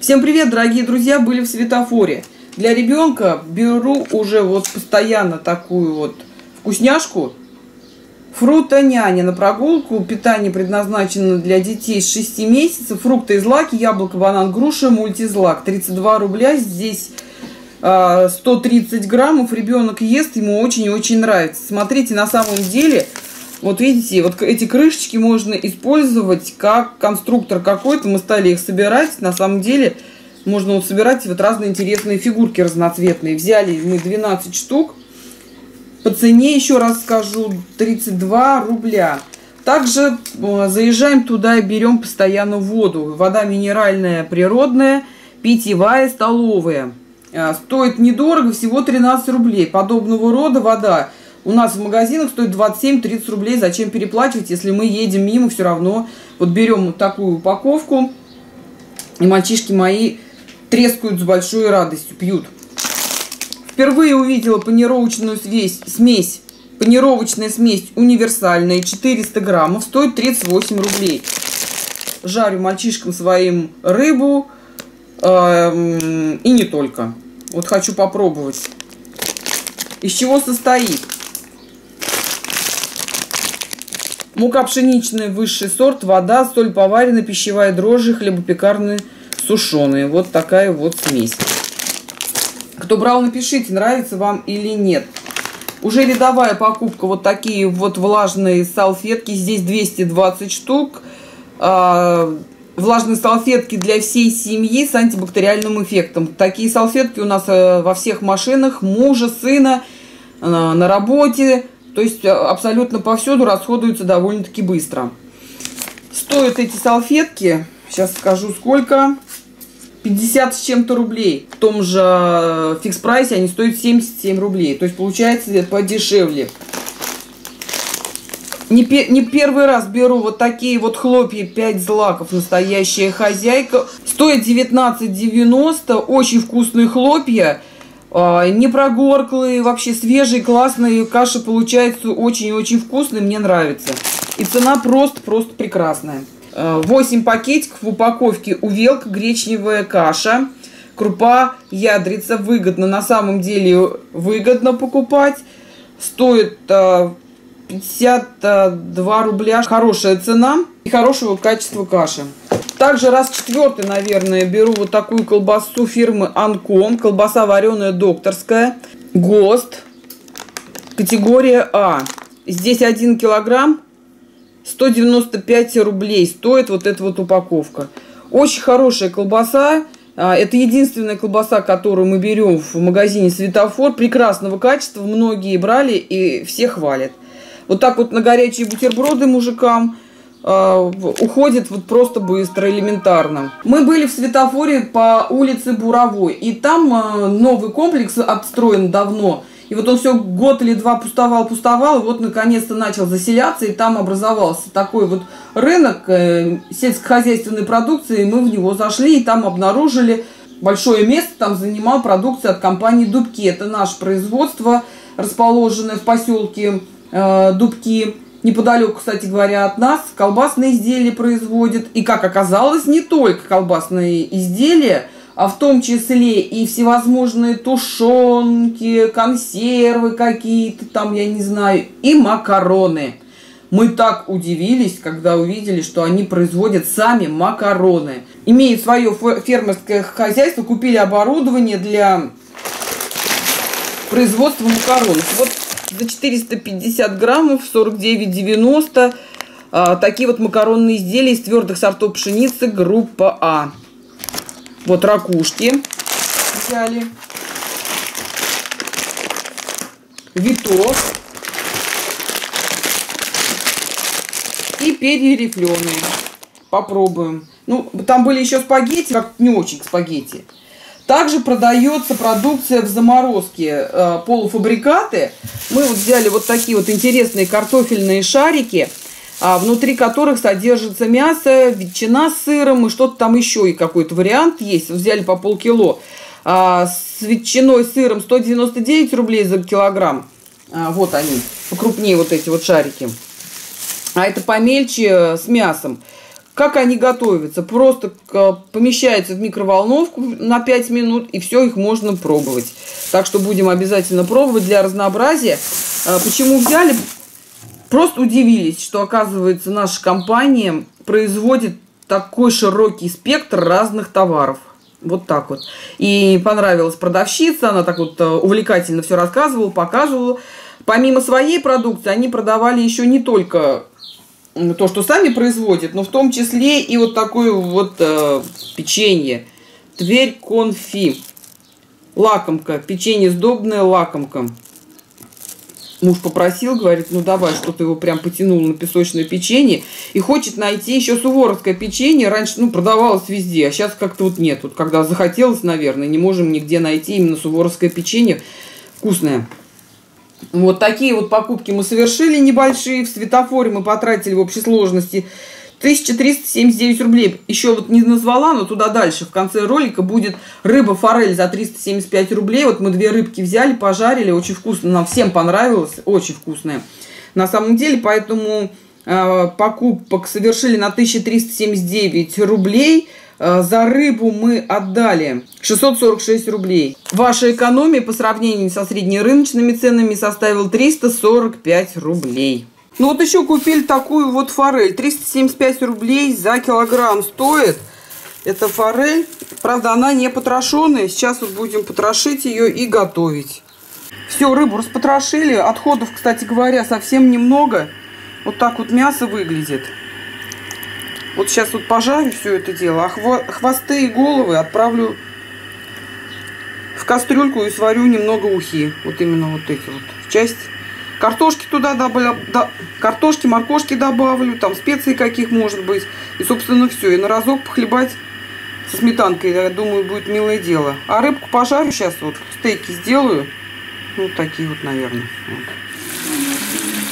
Всем привет, дорогие друзья, были в светофоре. Для ребенка беру уже вот постоянно такую вот вкусняшку. Фрутоняня на прогулку. Питание предназначено для детей с 6 месяцев. Фрукты и злаки, яблоко, банан, груша, мультизлак. 32 рубля. Здесь 130 граммов. Ребенок ест, ему очень-очень нравится. Смотрите, на самом деле, вот видите, вот эти крышечки можно использовать как конструктор какой-то. Мы стали их собирать. На самом деле можно вот собирать вот разные интересные фигурки разноцветные. Взяли мы 12 штук. По цене, еще раз скажу, 32 рубля. Также заезжаем туда и берем постоянно воду. Вода минеральная, природная, питьевая, столовая. Стоит недорого, всего 13 рублей. Подобного рода вода у нас в магазинах стоит 27-30 рублей. Зачем переплачивать, если мы едем мимо, все равно. Вот берем вот такую упаковку. И мальчишки мои трескают с большой радостью, пьют. Впервые увидела панировочную смесь. Панировочная смесь универсальная, 400 граммов, стоит 38 рублей. Жарю мальчишкам своим рыбу и не только. Вот хочу попробовать. Из чего состоит? Мука пшеничная, высший сорт, вода, соль поваренная, пищевая дрожжи, хлебопекарные, сушеные. Вот такая вот смесь. Кто брал, напишите, нравится вам или нет. Уже рядовая покупка. Вот такие вот влажные салфетки. Здесь 220 штук. Влажные салфетки для всей семьи с антибактериальным эффектом. Такие салфетки у нас во всех машинах. Мужа, сына, на работе. То есть абсолютно повсюду расходуются довольно-таки быстро. Стоят эти салфетки, сейчас скажу сколько, 50 с чем-то рублей. В том же фикс-прайсе они стоят 77 рублей. То есть получается подешевле. Не первый раз беру вот такие вот хлопья 5 злаков. Настоящая хозяйка. Стоит 19,90. Очень вкусные хлопья. Не прогорклые, вообще свежие, классные. Каша получается очень-очень вкусная. Мне нравится. И цена просто прекрасная. 8 пакетиков в упаковке. Увелка, гречневая каша, крупа, ядрица. Выгодно, на самом деле выгодно покупать. Стоит 52 рубля. Хорошая цена и хорошего качества каши. Также раз четвертый, наверное, беру вот такую колбасу фирмы Анком. Колбаса вареная докторская. ГОСТ. Категория А. Здесь 1 килограмм. 195 рублей стоит вот эта вот упаковка. Очень хорошая колбаса. Это единственная колбаса, которую мы берем в магазине Светофор. Прекрасного качества. Многие брали и все хвалят. Вот так вот на горячие бутерброды мужикам уходит вот просто быстро, элементарно. Мы были в Светофоре по улице Буровой. И там новый комплекс отстроен давно. И вот он все год или два пустовал. И вот наконец-то начал заселяться. И там образовался такой вот рынок сельскохозяйственной продукции. Мы в него зашли и там обнаружили большое место. Там занимал продукция от компании Дубки. Это наше производство, расположенное в поселке Дубки. Неподалеку, кстати говоря, от нас. Колбасные изделия производят. И, как оказалось, не только колбасные изделия, а в том числе и всевозможные тушенки, консервы какие-то там, я не знаю, и макароны. Мы так удивились, когда увидели, что они производят сами макароны. Имеют свое фермерское хозяйство, купили оборудование для производства макаронов. Вот за 450 граммов 49,90 такие вот макаронные изделия из твердых сортов пшеницы группа А. Вот ракушки взяли. Виток. И перья рифленые. Попробуем. Ну, там были еще спагетти, как не очень спагетти. Также продается продукция в заморозке, полуфабрикаты. Мы вот взяли вот такие вот интересные картофельные шарики, внутри которых содержится мясо, ветчина с сыром и что-то там еще, и какой-то вариант есть. Взяли по полкило. С ветчиной, сыром 199 рублей за килограмм. Вот они, покрупнее вот эти вот шарики. А это помельче с мясом. Как они готовятся? Просто помещаются в микроволновку на 5 минут, и все, их можно пробовать. Так что будем обязательно пробовать для разнообразия. Почему взяли? Просто удивились, что, оказывается, наша компания производит такой широкий спектр разных товаров. Вот так вот. И понравилась продавщица, она так вот увлекательно все рассказывала, показывала. Помимо своей продукции, они продавали еще не только то, что сами производят, но в том числе и вот такое вот печенье. Тверь конфи. Лакомка. Печенье сдобное, лакомка. Муж попросил, говорит, ну давай, что-то его прям потянул на песочное печенье. И хочет найти еще суворовское печенье. Раньше, продавалось везде, а сейчас как-то вот нет. Вот когда захотелось, наверное, не можем нигде найти именно суворовское печенье вкусное. Вот такие вот покупки мы совершили небольшие. В светофоре мы потратили в общей сложности 1379 рублей. Еще вот не назвала, но туда дальше в конце ролика будет рыба-форель за 375 рублей. Вот мы 2 рыбки взяли, пожарили. Очень вкусно. Нам всем понравилось. Очень вкусное. На самом деле, поэтому покупок совершили на 1379 рублей. За рыбу мы отдали 646 рублей. Ваша экономия по сравнению со среднерыночными ценами составила 345 рублей. Ну вот еще купили такую вот форель. 375 рублей за килограмм стоит. Это форель. Правда, она не потрошенная. Сейчас вот будем потрошить ее и готовить. Все, рыбу распотрошили. Отходов, кстати говоря, совсем немного. Вот так вот мясо выглядит. Вот сейчас вот пожарю все это дело, а хвосты и головы отправлю в кастрюльку и сварю немного ухи. Вот именно вот эти вот части. Картошки туда добавлю, картошки, моркошки добавлю, там специи каких может быть. И, собственно, все. И на разок похлебать со сметанкой, я думаю, будет милое дело. А рыбку пожарю сейчас, вот стейки сделаю. Вот такие вот, наверное. Вот.